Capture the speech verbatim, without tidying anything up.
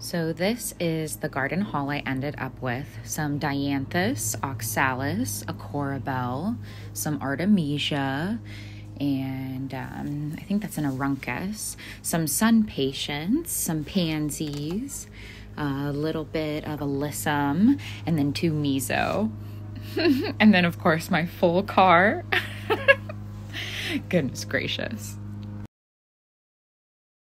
So this is the garden haul I ended up with. Some Dianthus, Oxalis, a Corabelle, some Artemisia, and um, I think that's an Aruncus, some sun patience, some pansies, a little bit of alyssum, and then two miso. And then, of course, my full car. Goodness gracious.